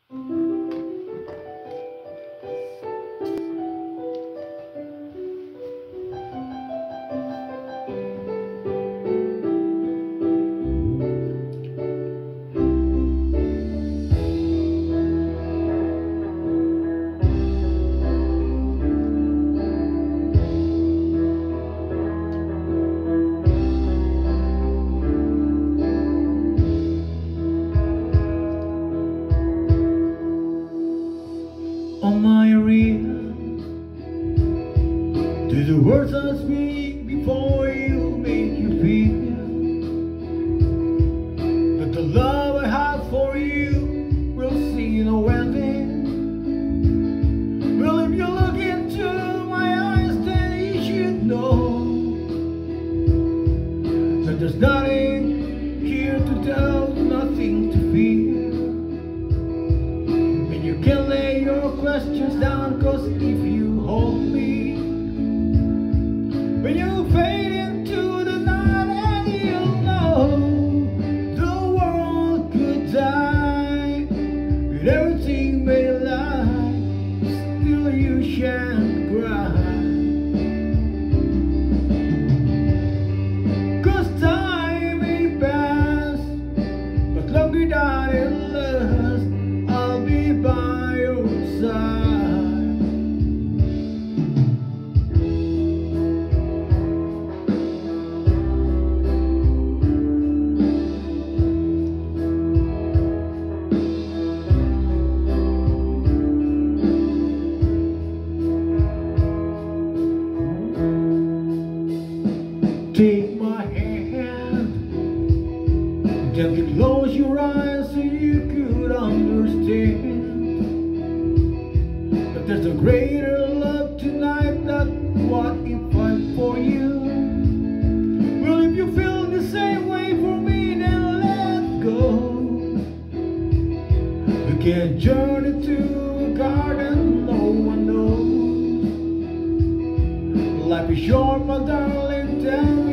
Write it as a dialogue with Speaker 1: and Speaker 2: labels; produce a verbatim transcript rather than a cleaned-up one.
Speaker 1: On my ear, to the words I speak before you make you feel that the love I have for you will see no ending. Well, if you look into my eyes, then you should know that there's nothing here to tell, nothing to fear. And you can lay your questions down, cause if you hold me, when you fade into the night, and you'll know the world could die with everything made alive, still you shan't cry. Cause time may pass, but long without it lasts, I'll be by your side. Take my hand, gently close your eyes so you could understand that there's a greater love tonight than what if I'm for you. Well, if you feel the same way for me, then let go. We can journey to a garden no one knows. Life is short, my darling, tell